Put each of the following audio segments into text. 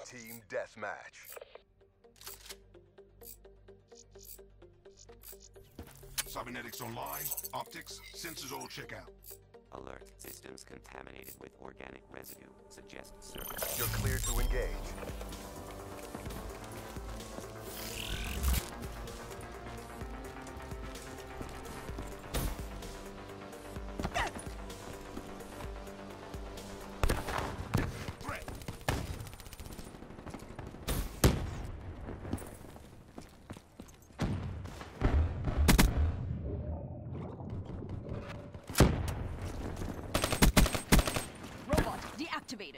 Team Deathmatch. Cybernetics online. Optics. Sensors all check out. Alert. Systems contaminated with organic residue. Suggest service. You're cleared to engage. Deactivated.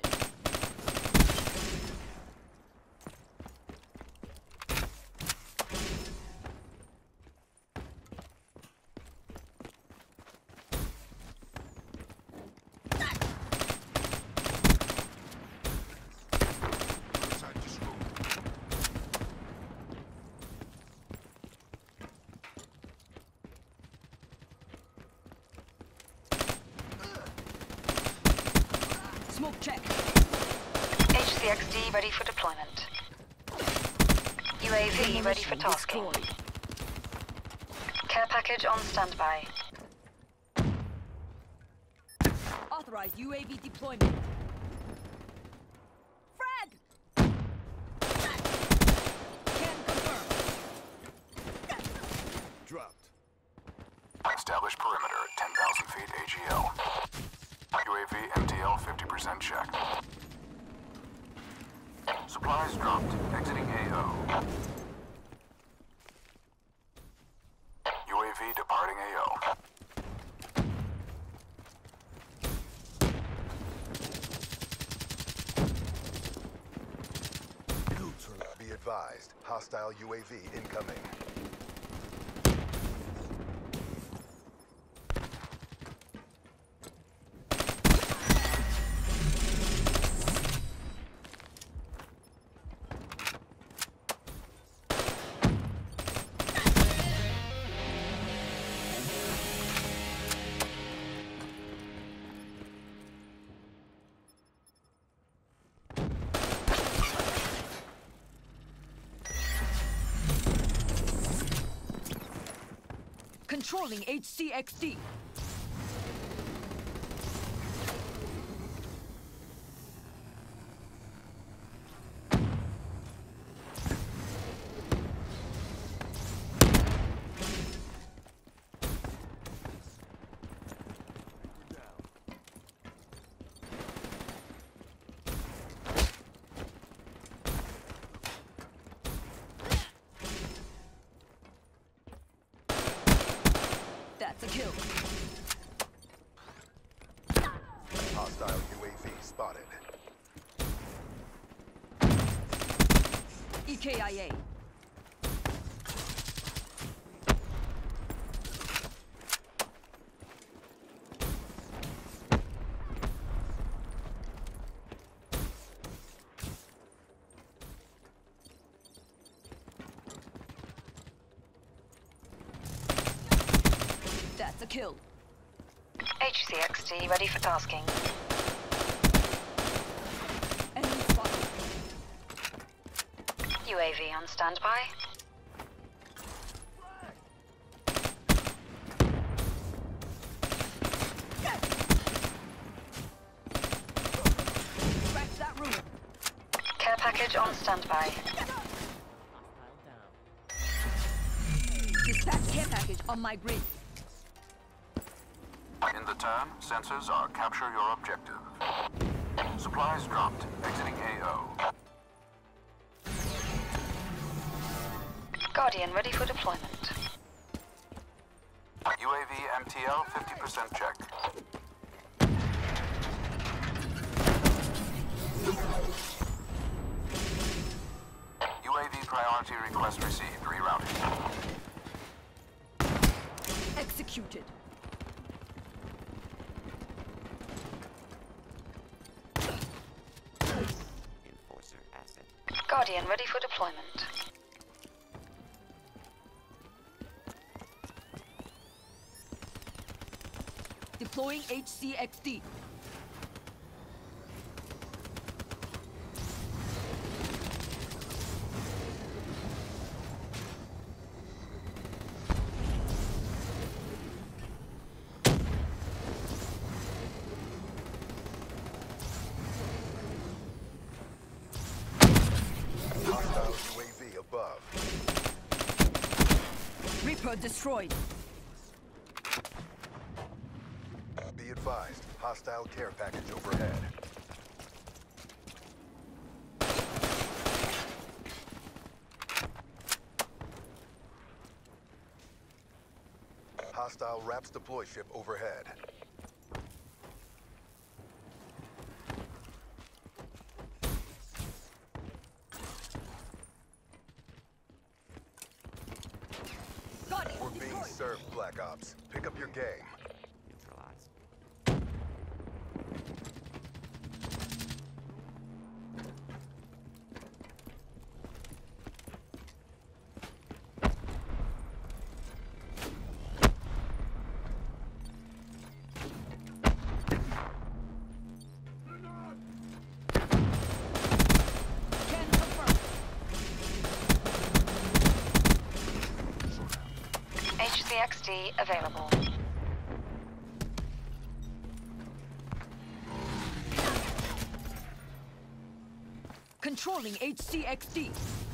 Smoke check. HCXD ready for deployment. UAV ready for tasking. Destroyed. Care package on standby. Authorized UAV deployment. Frag! Can confirm. Dropped. Establish perimeter at 10,000 feet AGL. UAV MTL 50% check. Supplies dropped. Exiting AO. UAV departing AO. Be advised, hostile UAV incoming. Controlling HCXD. That's a kill. Hostile UAV spotted. EKIA. That's a kill. HCXD ready for tasking. Enemy spotted. UAV on standby. Scratch that room. Care package on standby. Dispatch care package on my grid. In the turn, sensors are capture your objective. Supplies dropped. Exiting AO. Guardian ready for deployment. UAV MTL 50% check. UAV priority request received. Rerouting. Executed. Enforcer asset. Guardian ready for deployment. Deploying HCXD. Sniper destroyed. Be advised, hostile care package overhead. Hostile RAPS deploy ship overhead. Guardian We're being destroyed. served, Black Ops. Pick up your game. Neutralized. Can confirm. HCXD available. Controlling HCXD.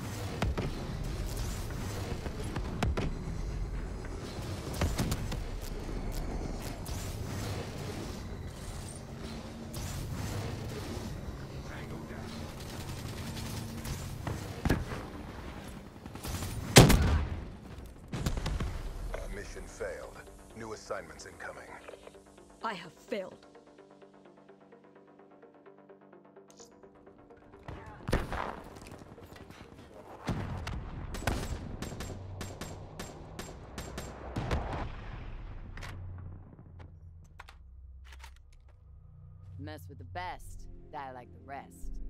Tango down. Mission failed. New assignments incoming. I have failed. Mess with the best, die like the rest.